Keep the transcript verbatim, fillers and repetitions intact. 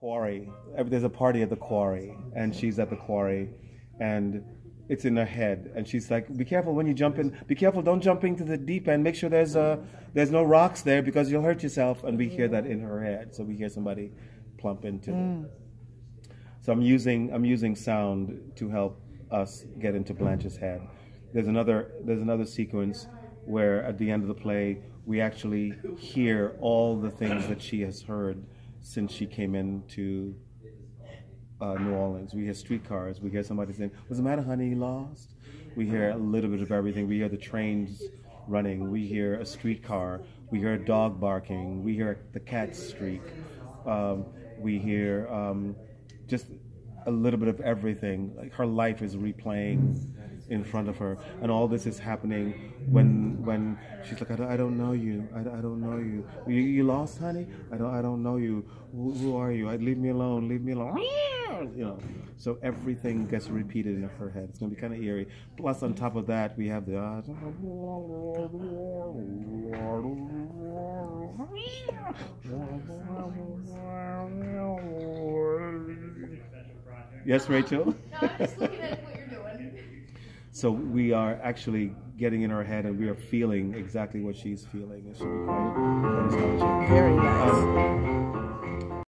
quarry. There's a party at the quarry, and she's at the quarry, and it's in her head, and she's like, "Be careful when you jump in. Be careful, don't jump into the deep end. Make sure there's a there's no rocks there because you'll hurt yourself." And we hear that in her head, so we hear somebody plump into mm. it. So I'm using I'm using sound to help us get into Blanche's head. There's another there's another sequence where at the end of the play we actually hear all the things that she has heard since she came into uh, New Orleans. We hear streetcars. We hear somebody saying, "What's the matter, honey? You lost?" We hear a little bit of everything. We hear the trains running. We hear a streetcar. We hear a dog barking. We hear the cat streak. Um, we hear um, just a little bit of everything. Like her life is replaying in front of her, and all this is happening when when she's like, I don't, I don't know you, I, I don't know you. you. You lost, honey? I don't I don't know you. Who, who are you? I leave me alone. Leave me alone. You know. So everything gets repeated in her head. It's gonna be kind of eerie. Plus, on top of that, we have the. Uh, yes, Rachel. No, I'm just looking at what you're doing. So we are actually getting in her head, and we are feeling exactly what she's feeling. It should be quite, quite astonishing. Very nice. Um,